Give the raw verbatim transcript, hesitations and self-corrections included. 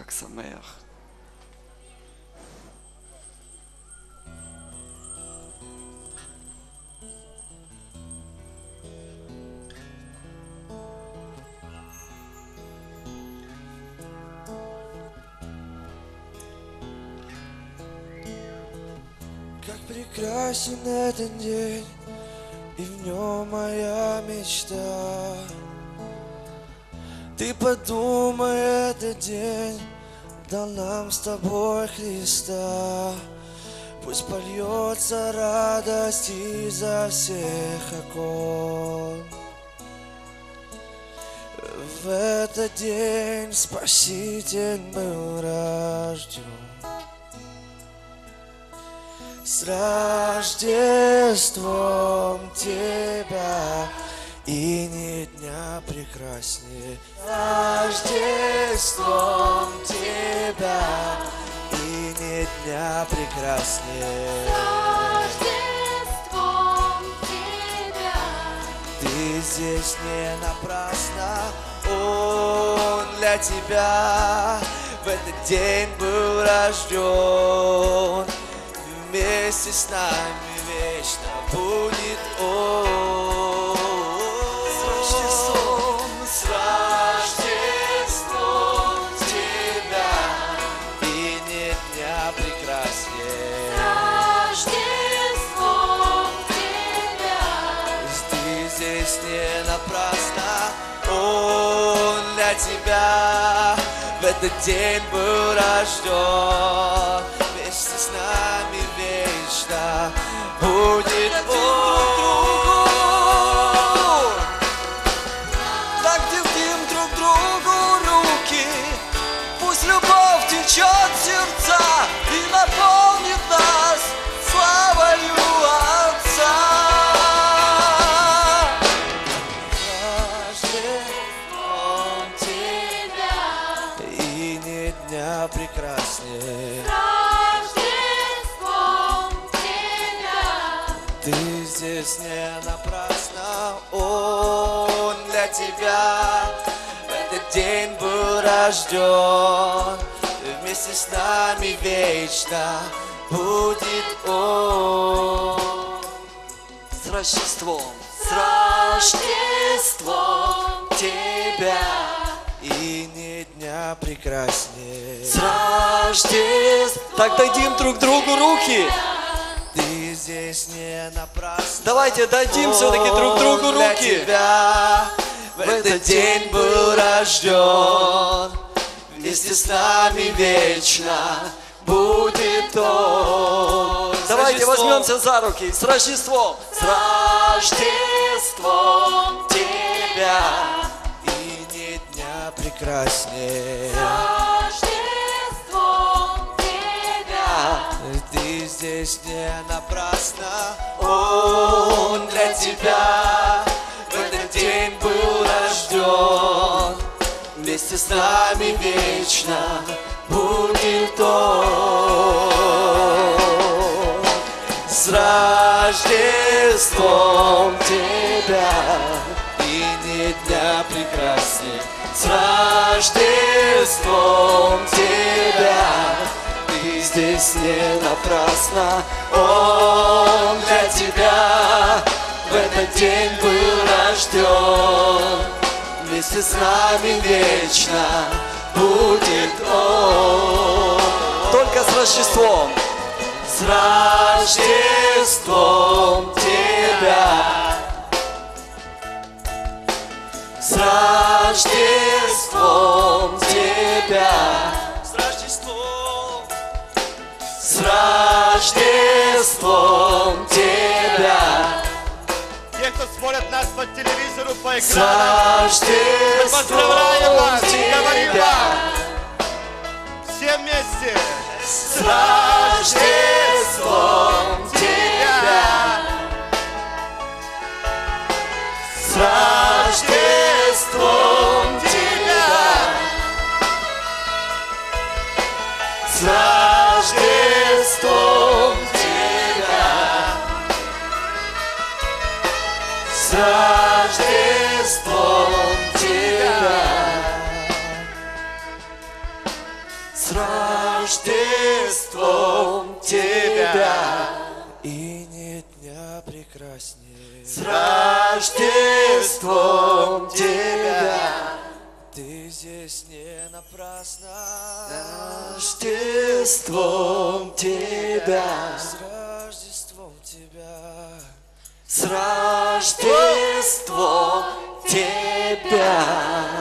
Хаг Самеах. Как прекрасен этот день, и в нем моя мечта. Ты подумай, этот день дал нам с тобой Христа. Пусть польется радость изо всех окон. В этот день Спаситель был рожден. С Рождеством тебя, и ни дня прекраснее. С Рождеством тебя, и ни дня прекраснее. С Рождеством тебя. Ты здесь не напрасно, Он для тебя в этот день был рожден. Вместе с нами вечно будет Он. С Рождеством, с Рождеством тебя, и ни дня прекраснее. С Рождеством тебя. Ты здесь не напрасно, Он для тебя в этот день был рожден. Вместе с нами вечно будет Он. Дадим друг другу руки, пусть любовь течет в сердца и наполнит нас славою Отца. Рождеством тебя, и ни дня прекраснее. Ты здесь не напрасно, Он для тебя в этот день был рожден. Вместе с нами вечно будет Он. С Рождеством, с Рождеством тебя, и ни дня прекраснее. С Рождеством. Так дадим друг другу руки. Ты здесь не напрасно. Давайте дадим все-таки друг другу Для руки. тебя в этот день был рожден. Вместе с нами вечно будет Он. С Давайте Рождеством. возьмемся за руки. С Рождеством. С Рождеством тебя, и ни дня прекраснее. Ты здесь не напрасно, Он для тебя в этот день был рожден. Вместе с нами вечно будет Он. С Рождеством тебя, и ни дня прекрасней. С Рождеством тебя, ты здесь не напрасно, Он для тебя в этот день был рожден. Вместе с нами вечно будет Он. Только с Рождеством. С Рождеством тебя, с Рождеством тебя, с Рождеством, с Рождеством тебя. Те, кто смотрят нас по телевизору, по С экранам, Рождеством поздравляем вас и говорим тебя, вам. Все вместе. с Рождеством тебя, с Рождеством тебя, с Рождеством тебя, с Рождеством тебя. С Рождеством Тебя! И нет дня прекраснее. С Рождеством Тебя! Ты здесь не напрасно. Рождеством Тебя! С Рождеством Тебя. С Рождеством Тебя!